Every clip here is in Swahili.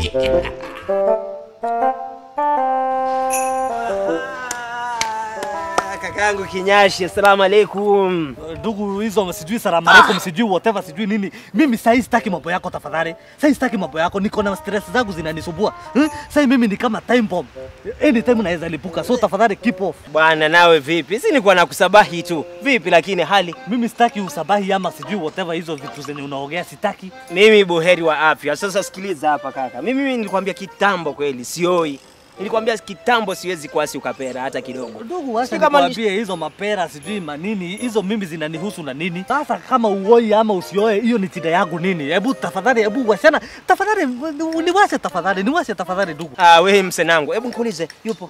Kakangu Kinyashi, assalamu alaikum. Ndugu hizo sijui salamu alaikum, sijui whatever, sijui nini. Mimi sasa sitaki mambo yako tafadhali. Sasa sitaki mambo yako, niko na stress zangu zinanisumbua. Sasa mimi ni kama time bomb. Anytime naweza lipuka. So tafadhali keep off. Bwana nawe vipi? Si nilikuwa nakusabahi tu. Vipi lakini hali? Mimi sitaki usabahi ama sijui whatever hizo vitu zenye unaongea sitaki. Mimi buheri wa afya. Sasa sikiliza hapa kaka. Mimi nilikwambia kitambo kweli, sioi. Nilikwambia kitambo siwezi kuasi ukapera hata kidogo. Ndugu wacha nikwambie hizo mapera sijui manini, hizo mimi zinanihusu na nini? Sasa kama uoi ama usioe hiyo ni shida yangu nini? Hebu tafadhali, hebu washana. Tafadhali niwashe tafadhali ndugu. Wewe msenangu, hebu nikuulize, yupo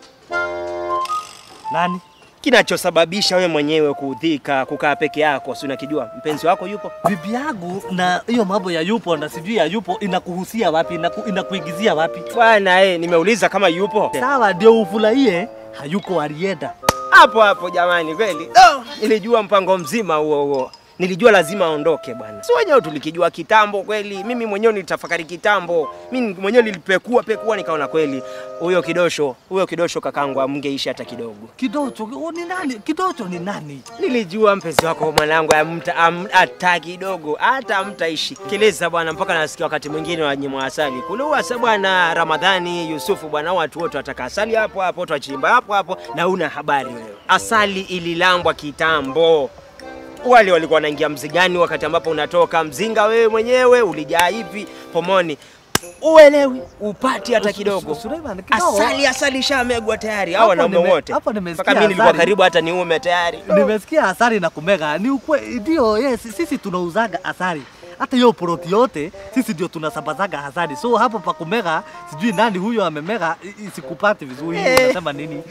nani? Kinachosababisha wewe mwenyewe kuudhika, kukaa peke yako, si unakijua? Mpenzi wako yupo? Bibi yangu, na hiyo mambo ya yupo na sijui ya yupo inakuhusia wapi? Inakuigizia wapi? Bwana nimeuliza kama yupo. Sawa ndio ufurahie, hayuko alienda. Hapo jamani kweli. Nilijua mpango mzima huo. Nilijua lazima aondoke bwana. Si wenyewe tulikijua kitambo kweli. Mimi mwenyewe nilitafakari kitambo. Mimi mwenyewe nilipekua nikaona kweli huyo kidosho kakangu amngeisha hata kidogo. Kidocho ni nani? Kidocho ni nani? Nilijua mpenzi wako mwanangu hata kidogo hata amtaishi. Keleza bwana mpaka nasikia wakati mwingine wanyimwa asali. Kule uasa bwana Ramadhani, Yusufu bwana watu wote wataka asali hapo tuachimba hapo na una habari wewe. Asali ililambwa kitambo. Wale walikuwa wanaingia mzigani wakati ambapo unatoka mzinga wewe mwenyewe ulijaa hivi pomoni. Uelewi upati hata kidogo. Suleiman kidogo. Asali shamegwa tayari. Hao wanaume wote. Mpaka mimi nilikuwa karibu hata niume tayari. Nimesikia asali na kumega. Ni ukweli ndio, yes, sisi tunauzaga asali. Hata hiyo ploti yote sisi ndio tunasambazaga asali. So hapo pa kumega sijui nani huyo amemega isikupate vizuri. Unasema nini?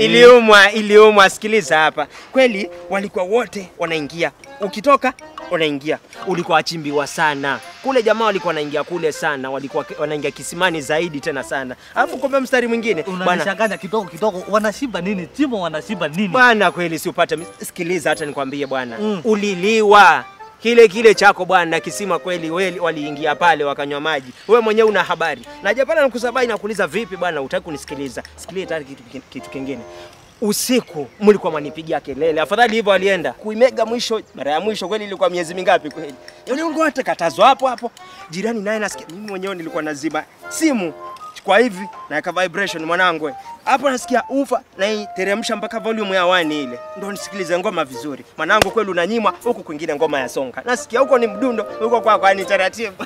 Iliumwa sikiliza hapa. Kweli walikuwa wote wanaingia. Ukitoka unaingia. Ulikuwa achimbiwa sana. Kule jamaa walikuwa wanaingia kule sana. Walikuwa wanaingia kisimani zaidi tena sana. Alafu kumbe mstari mwingine unanishanganya kidogo. Wanashiba nini? Timo wanashiba nini? Bwana kweli si upate. Sikiliza hata nikwambie bwana. Uliliwa. Kile chako bwana kisima kweli waliingia pale wakanywa maji. Wewe mwenyewe una habari. Naje pale nakusabai na kuuliza vipi bwana utaki kunisikiliza. Sikiliza kitu kingine. Usiku mlikuwa mnipigia kelele. Afadhali hivyo alienda. Kuimega mara ya mwisho kweli ilikuwa miezi mingapi kweli? Yule ungo hata katazo hapo. Jirani naye nasikia mimi mwenyewe nilikuwa nazima simu kwa hivi na ka vibration mwanangu. Hapo nasikia ufa na teremsha mpaka volume ya 1 ile. Ndio nisikilize ngoma vizuri. Mwanangu kweli unanyimwa huku kwingine ngoma ya songa. Nasikia huko ni mdundo, huko kwako ni taratibu.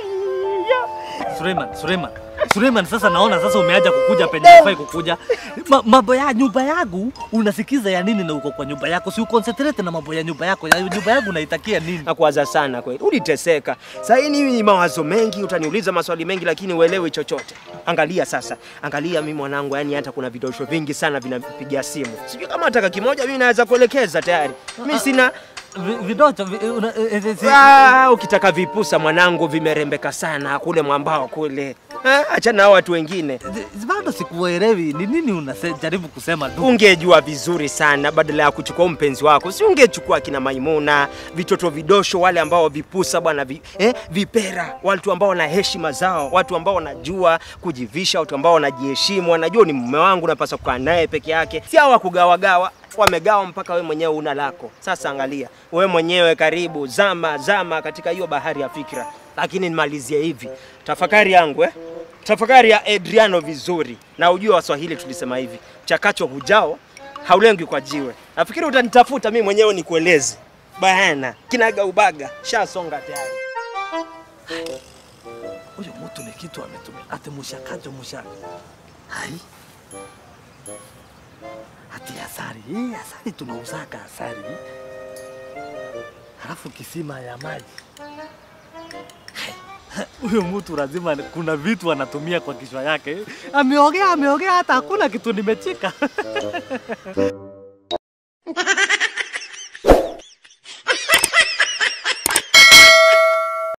Suleiman sasa naona sasa umeaja kukuja penye unafai kukuja. Mambo ya nyumba yangu unasikiza ya nini na uko kwa nyumba yako? Si uconcentrate na mambo ya nyumba yako. Ya nyumba yangu unaitakia nini? Nakuwaza sana kweli. Uliteseka. Sasa hii ni mawazo mengi, utaniuliza maswali mengi lakini uelewi chochote. Angalia mimi mwanangu, yani hata kuna vidosho vingi sana vinapigia simu. Sijui kama hata kimoja mimi naweza kuelekeza tayari. Mimi sina vidocho ukitaka vipusa mwanangu vimerembeka sana kule mwambao kule. Acha na watu wengine. Bado sikuelewi ni nini unajaribu kusema tu. Ungejua vizuri sana badala ya kuchukua mpenzi wako. Si ungechukua kina Maimuna, vitoto vidosho wale ambao vipusa bwana vipera, watu ambao wana heshima zao, watu ambao wanajua kujivisha, watu ambao wanajiheshimu, wanajua ni mume wangu napaswa kukaa naye peke yake. Si hawa kugawagawa. Wamegawa mpaka wewe mwenyewe una lako. Sasa angalia, wewe mwenyewe karibu zama katika hiyo bahari ya fikra. Lakini nimalizie hivi. Tafakari yangu Tafakari ya Adriano vizuri. Na ujue Waswahili tulisema hivi, chakacho hujao haulengi kwa jiwe. Nafikiri utanitafuta mimi mwenyewe nikueleze. Bana, kinaga ubaga, shasonga tayari. Huyo mtu ni kitu ametumia. Ate mushakajo. Hai. Ati asali. Asali tunauzaka asali. Halafu kisima ya maji. Huyo mtu lazima kuna vitu anatumia kwa kichwa yake. Ameongea hata hakuna kitu nimechika.